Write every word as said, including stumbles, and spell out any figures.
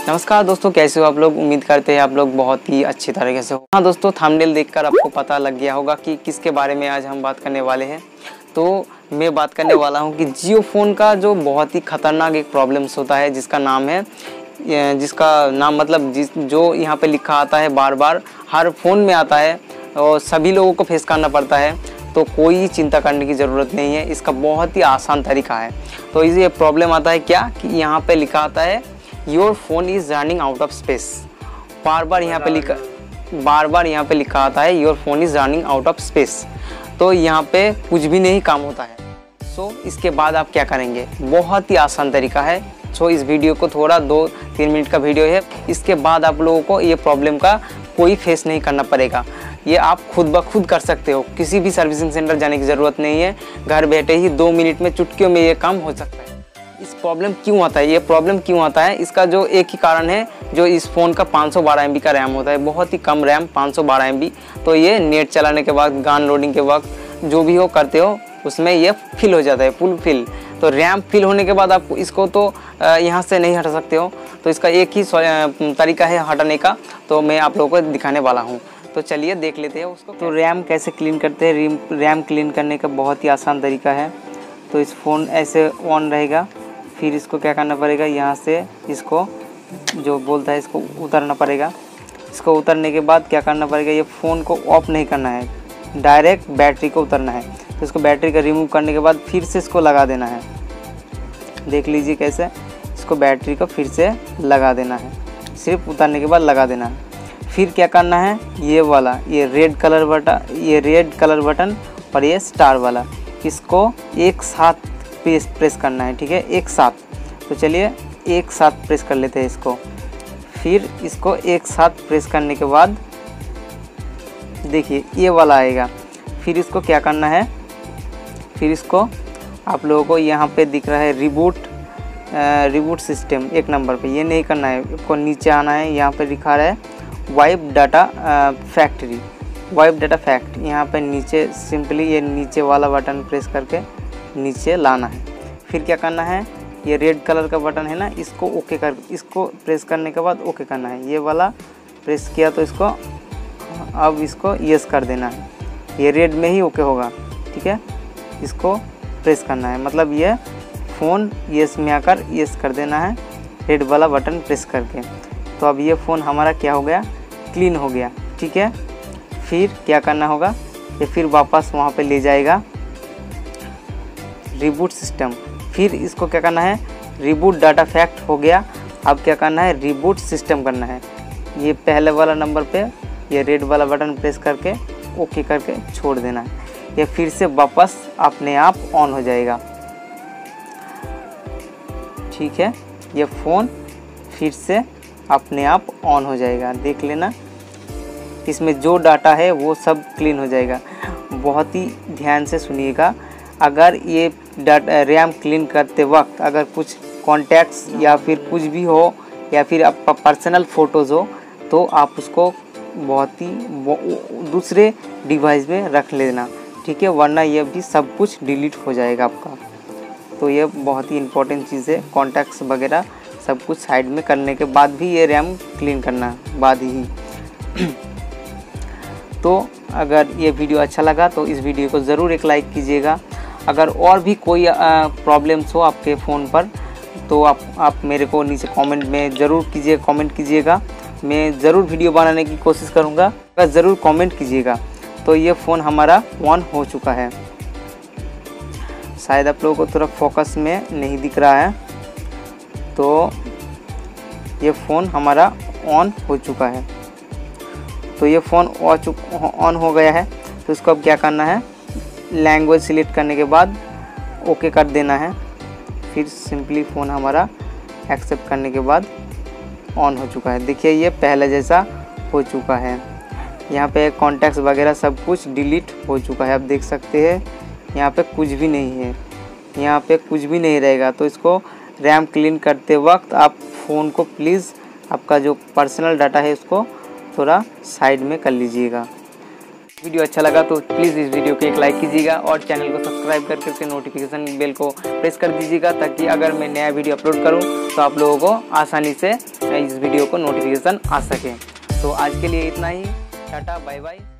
नमस्कार दोस्तों, कैसे हो आप लोग। उम्मीद करते हैं आप लोग बहुत ही अच्छी तरीके से हो। हाँ दोस्तों, थंबनेल देखकर आपको पता लग गया होगा कि किसके बारे में आज हम बात करने वाले हैं। तो मैं बात करने वाला हूं कि जियो फ़ोन का जो बहुत ही ख़तरनाक एक प्रॉब्लम्स होता है, जिसका नाम है जिसका नाम मतलब जिस जो यहाँ पे लिखा आता है, बार बार हर फ़ोन में आता है और सभी लोगों को फेस करना पड़ता है। तो कोई चिंता करने की ज़रूरत नहीं है, इसका बहुत ही आसान तरीका है। तो ये प्रॉब्लम आता है क्या कि यहाँ पे लिखा आता है your phone is running out of space. बार बार यहाँ पे लिखा बार बार यहाँ पे लिखा आता है your phone is running out of space. तो यहाँ पे कुछ भी नहीं काम होता है। सो इसके बाद आप क्या करेंगे, बहुत ही आसान तरीका है। सो इस वीडियो को थोड़ा दो तीन मिनट का वीडियो है, इसके बाद आप लोगों को ये प्रॉब्लम का कोई फेस नहीं करना पड़ेगा। ये आप खुद ब खुद कर सकते हो, किसी भी सर्विसिंग सेंटर जाने की ज़रूरत नहीं है। घर बैठे ही दो मिनट में, चुटकियों में ये काम हो सकता है। इस प्रॉब्लम क्यों आता है, ये प्रॉब्लम क्यों आता है, इसका जो एक ही कारण है, जो इस फ़ोन का पाँच सौ बारह एम बी का रैम होता है, बहुत ही कम रैम, पाँच सौ बारह एम बी। तो ये नेट चलाने के बाद, गान लोडिंग के वक्त जो भी हो करते हो, उसमें ये फिल हो जाता है, फुल फिल। तो रैम फिल होने के बाद आप इसको तो यहाँ से नहीं हटा सकते हो। तो इसका एक ही तरीका है हटाने का, तो मैं आप लोगों को दिखाने वाला हूँ। तो चलिए देख लेते हैं उसको। तो रैम कैसे क्लीन करते हैं। रैम क्लीन करने का बहुत ही आसान तरीका है। तो इस फ़ोन ऐसे ऑन रहेगा, फिर इसको क्या करना पड़ेगा, यहाँ से इसको जो बोलता है इसको उतारना पड़ेगा। इसको उतारने के बाद क्या करना पड़ेगा, ये फ़ोन को ऑफ नहीं करना है, डायरेक्ट बैटरी को उतारना है। तो इसको बैटरी का रिमूव करने के बाद फिर से इसको लगा देना है। देख लीजिए कैसे इसको बैटरी को फिर से लगा देना है, सिर्फ उतारने के बाद लगा देना है। फिर क्या करना है, ये वाला ये रेड कलर बटन ये रेड कलर बटन और ये स्टार वाला, इसको एक साथ प्रेस प्रेस करना है। ठीक है, एक साथ। तो चलिए एक साथ प्रेस कर लेते हैं इसको। फिर इसको एक साथ प्रेस करने के बाद देखिए ये वाला आएगा। फिर इसको क्या करना है, फिर इसको आप लोगों को यहाँ पे दिख रहा है रिबूट रिबूट सिस्टम एक नंबर पे, ये नहीं करना है, इसको नीचे आना है। यहाँ पे लिखा है wipe data factory wipe data fact यहाँ पे नीचे सिंपली ये नीचे वाला बटन प्रेस करके नीचे लाना है। फिर क्या करना है, ये रेड कलर का बटन है ना, इसको ओके कर इसको प्रेस करने के बाद ओके करना है। ये वाला प्रेस किया तो इसको अब इसको यस कर देना है, ये रेड में ही ओके होगा। ठीक है, इसको प्रेस करना है, मतलब ये फ़ोन यस में आकर यस कर देना है, रेड वाला बटन प्रेस करके। तो अब ये फ़ोन हमारा क्या हो गया, क्लीन हो गया। ठीक है, फिर क्या करना होगा, ये फिर वापस वहाँ पे ले जाएगा रिबूट सिस्टम। फिर इसको क्या करना है, रिबूट डाटा फैक्ट हो गया। अब क्या करना है, रिबूट सिस्टम करना है। ये पहले वाला नंबर पे ये रेड वाला बटन प्रेस करके ओके करके छोड़ देना है। ये फिर से वापस अपने आप ऑन हो जाएगा। ठीक है, ये फ़ोन फिर से अपने आप ऑन हो जाएगा। देख लेना, इसमें जो डाटा है वो सब क्लीन हो जाएगा। बहुत ही ध्यान से सुनिएगा। अगर ये डाटा रैम क्लीन करते वक्त अगर कुछ कॉन्टैक्ट्स या फिर कुछ भी हो या फिर आपका पर्सनल फ़ोटोज़ हो, तो आप उसको बहुत ही दूसरे डिवाइस में रख लेना। ठीक है, वरना ये भी सब कुछ डिलीट हो जाएगा आपका। तो ये बहुत ही इम्पोर्टेंट चीज़ है। कॉन्टैक्ट्स वगैरह सब कुछ साइड में करने के बाद भी ये रैम क्लीन करना बाद ही। तो अगर ये वीडियो अच्छा लगा तो इस वीडियो को ज़रूर एक लाइक कीजिएगा। अगर और भी कोई प्रॉब्लम्स हो आपके फ़ोन पर, तो आप आप मेरे को नीचे कमेंट में ज़रूर कीजिए कमेंट कीजिएगा। मैं ज़रूर वीडियो बनाने की कोशिश करूँगा, अगर ज़रूर कमेंट कीजिएगा। तो ये फ़ोन हमारा ऑन हो चुका है। शायद आप लोगों को थोड़ा फोकस में नहीं दिख रहा है। तो ये फ़ोन हमारा ऑन हो चुका है। तो ये फ़ोन ऑन हो गया है। तो इसको अब क्या करना है, लैंग्वेज सिलेक्ट करने के बाद ओके कर देना है। फिर सिंपली फ़ोन हमारा एक्सेप्ट करने के बाद ऑन हो चुका है। देखिए ये पहले जैसा हो चुका है। यहाँ पे कॉन्टैक्ट्स वगैरह सब कुछ डिलीट हो चुका है। आप देख सकते हैं यहाँ पे कुछ भी नहीं है, यहाँ पे कुछ भी नहीं रहेगा। तो इसको रैम क्लीन करते वक्त आप फ़ोन को प्लीज़ आपका जो पर्सनल डाटा है उसको थोड़ा साइड में कर लीजिएगा। वीडियो अच्छा लगा तो प्लीज़ इस वीडियो को एक लाइक कीजिएगा और चैनल को सब्सक्राइब करके उसके नोटिफिकेशन बेल को प्रेस कर दीजिएगा, ताकि अगर मैं नया वीडियो अपलोड करूं तो आप लोगों को आसानी से इस वीडियो को नोटिफिकेशन आ सके। तो आज के लिए इतना ही, टाटा बाय बाय।